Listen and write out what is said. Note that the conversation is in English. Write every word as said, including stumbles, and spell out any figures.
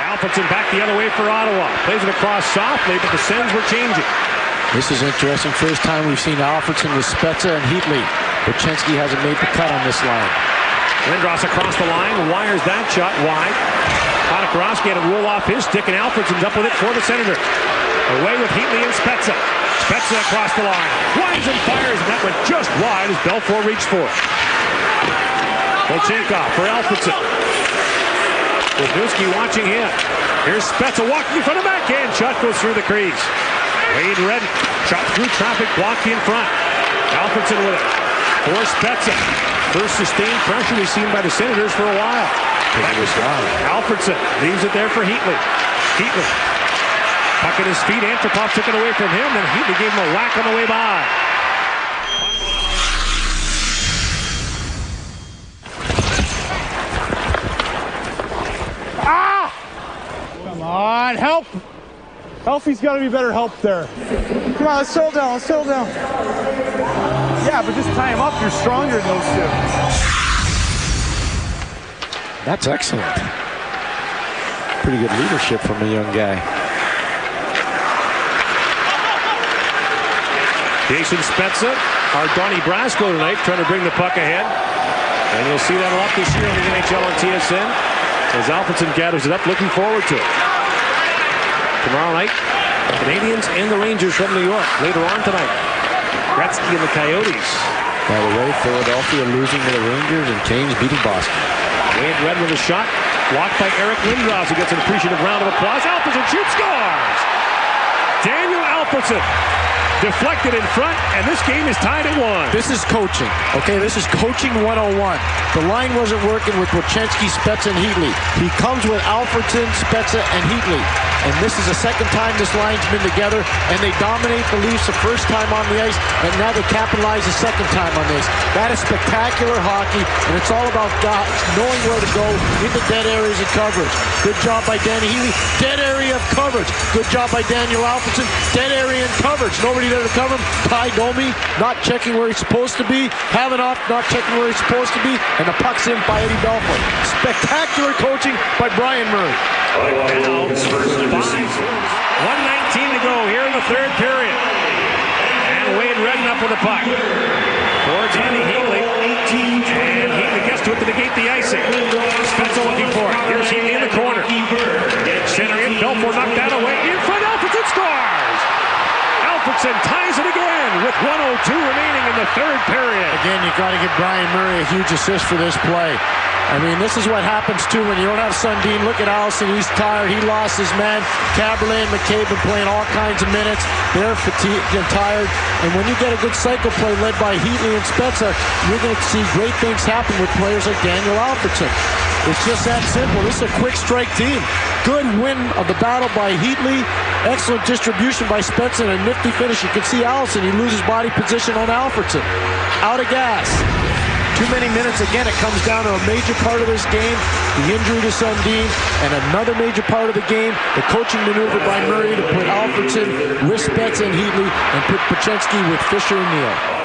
Alfredsson back the other way for Ottawa. Plays it across softly, but the Sens were changing. This is interesting. First time we've seen Alfredsson with Spezza and Heatley. Bochenski hasn't made the cut on this line. Lindros across the line, wires that shot wide. Podkorowski had to roll off his stick, and Alfredsson's up with it for the Senators. Away with Heatley and Spezza. Spezza across the line. Winds and fires, and that went just wide as Belfour reached for it. Volchenkov for Alfredsson. Wisniewski watching him. Here's Spezza walking from the backhand. Shot goes through the crease. Wade Redden shot through traffic, blocked in front. Alfredsson with it. For Spezza. First sustained pressure we've seen by the Senators for a while. That was wrong. Alfredsson leaves it there for Heatley. Heatley. Puck at his feet. Antropov took it away from him, and Heatley gave him a whack on the way by. Ah! Come on, help! Elfie's got to be better help there. Come on, let's settle down, let's settle down. Yeah, but just tie him up. You're stronger than those two. That's excellent. Pretty good leadership from a young guy. Jason Spezza, our Donnie Brasco tonight, trying to bring the puck ahead. And you'll see that a lot this year on the N H L on T S N. As Alfredsson gathers it up, looking forward to it. Tomorrow night, the Canadians and the Rangers from New York. Later on tonight, Gretzky and the Coyotes. By the way, Philadelphia losing to the Rangers and Canes beating Boston. Wade Redden with a shot, blocked by Eric Lindros, who gets an appreciative round of applause. Alfredsson shoots, scores! Daniel Alfredsson deflected in front, and this game is tied at one. This is coaching, okay? This is coaching one oh one. The line wasn't working with Bochenski, Spezza, and Heatley. He comes with Alfredsson, Spezza, and Heatley. And this is the second time this line's been together, and they dominate the Leafs the first time on the ice, and now they capitalize the second time on this. That is spectacular hockey, and it's all about guys knowing where to go in the dead areas of coverage. Good job by Danny Heatley. Dead area of coverage. Good job by Daniel Alfredsson. Dead area in coverage. Nobody there to cover him. Ty Domi not checking where he's supposed to be. Havenoff not checking where he's supposed to be, and the puck's in by Eddie Belfour. Spectacular coaching by Brian Murray. Now, one nineteen to go here in the third period. And Wade Redden up with the puck. For Danny Heatley. And Heatley gets to it to negate the icing. Spezza looking for it. Here's Heatley in the corner. Center in. Belfour knocked that away. In front, Alfredsson scores! Alfredsson ties it again with one oh two remaining in the third period. Again, you've got to give Brian Murray a huge assist for this play. I mean, this is what happens, too, when you don't have Sundin. Look at Allison. He's tired. He lost his man. Caberlet and McCabe been playing all kinds of minutes. They're fatigued and tired. And when you get a good cycle play led by Heatley and Spezza, you're going to see great things happen with players like Daniel Alfredsson. It's just that simple. This is a quick strike team. Good win of the battle by Heatley. Excellent distribution by Spezza and a nifty finish. You can see Allison. He loses body position on Alfredsson. Out of gas. Too many minutes. Again, it comes down to a major part of this game, the injury to Sundin, and another major part of the game, the coaching maneuver by Murray to put Alfredsson with Spezza and Heatley and put Bochenski with Fisher and Neal.